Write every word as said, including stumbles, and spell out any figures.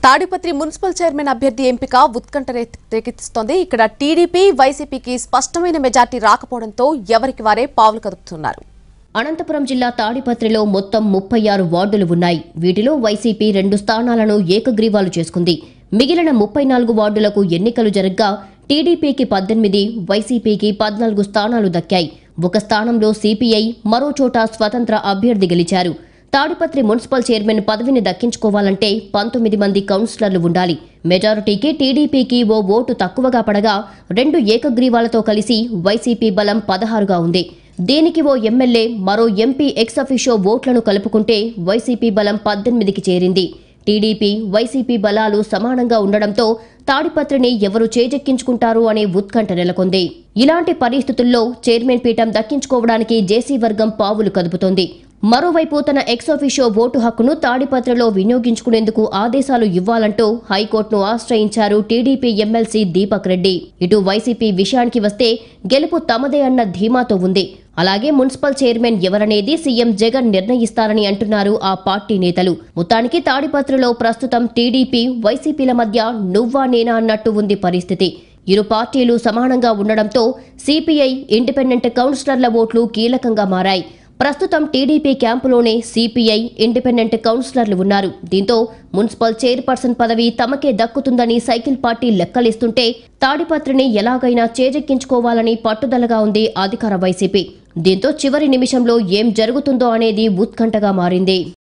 Tadipatri municipal chairman అభ్యర్థి ఎంపిక ఉత్కంఠ రేకెత్తిస్తోంది. ఇక్కడ టీడీపీ వైసీపీకి స్పష్టమైన మెజార్టీ రాకపోవడంతో ఎవరికి వారే పావులు కదుపుతున్నారు. అనంతపురం జిల్లా తాడిపత్రిలో మొత్తం ముప్పై ఆరు వార్డులు ఉన్నాయి. వీటిలో వైసీపీ రెండు స్థానాలను ఏకగ్రీవాలు చేసుకుంది. మిగిలిన ముప్పై నాలుగు వార్డులకు ఎన్నికలు జరగ్గా టీడీపీకి పద్దెనిమిది, వైసీపీకి పద్నాలుగు స్థానాలు దక్కాయి. ఒక స్థానంలో సిపిఐ, మరో చోట స్వతంత్ర అభ్యర్థి గెలిచారు. తాడిపత్రి మున్సిపల్ చైర్మన్ పదవిని దక్కించుకోవాలంటే పంతొమ్మిది మంది కౌన్సిలర్లు ఉండాలి. మెజారిటీకి టీడీపీకి ఓ ఓటు తక్కువగా పడగా రెండు ఏకగ్రీవాలతో కలిసి వైసీపీ బలం పదహారుగా ఉంది. దీనికి ఓ ఎమ్మెల్యే, మరో ఎంపీ ఎక్స్ అఫిషియో ఓట్లను కలుపుకుంటే వైసీపీ బలం పద్దెనిమిదికి చేరింది. టీడీపీ, వైసీపీ బలాలు సమానంగా ఉండడంతో తాడిపత్రిని ఎవరు చేజెక్కించుకుంటారు అనే ఉత్కంఠ నెలకొంది. ఇలాంటి పరిస్థితుల్లో చైర్మన్ పీఠం దక్కించుకోవడానికి జేసీ వర్గం పావులు కదుపుతోంది. మరోవైపు తన ఎక్సాఫిషియో ఓటు హక్కును తాడిపత్రిలో వినియోగించుకునేందుకు ఆదేశాలు ఇవ్వాలంటూ హైకోర్టును ఆశ్రయించారు టీడీపీ ఎమ్మెల్సీ దీపక్ రెడ్డి. ఇటు వైసీపీ విషయానికి వస్తే గెలుపు తమదే అన్న ధీమాతో ఉంది. అలాగే మున్సిపల్ చైర్మన్ ఎవరనేది సీఎం జగన్ నిర్ణయిస్తారని అంటున్నారు ఆ పార్టీ నేతలు. మొత్తానికి తాడిపత్రిలో ప్రస్తుతం టీడీపీ, వైసీపీల మధ్య నువ్వా నేనా అన్నట్టు ఉంది పరిస్థితి. ఇరు పార్టీలు సమానంగా ఉండడంతో సిపిఐ, ఇండిపెండెంట్ కౌన్సిలర్ల ఓట్లు కీలకంగా మారాయి. ప్రస్తుతం టీడీపీ క్యాంపులోనే సిపిఐ, ఇండిపెండెంట్ కౌన్సిలర్లు ఉన్నారు. దీంతో మున్సిపల్ చైర్పర్సన్ పదవి తమకే దక్కుతుందని సైకిల్ పార్టీ లెక్కలిస్తుంటే తాడిపత్రిని ఎలాగైనా చేజెక్కించుకోవాలని పట్టుదలగా ఉంది అధికార వైసీపీ. దీంతో చివరి నిమిషంలో ఏం జరుగుతుందో అనేది ఉత్కంఠగా మారింది.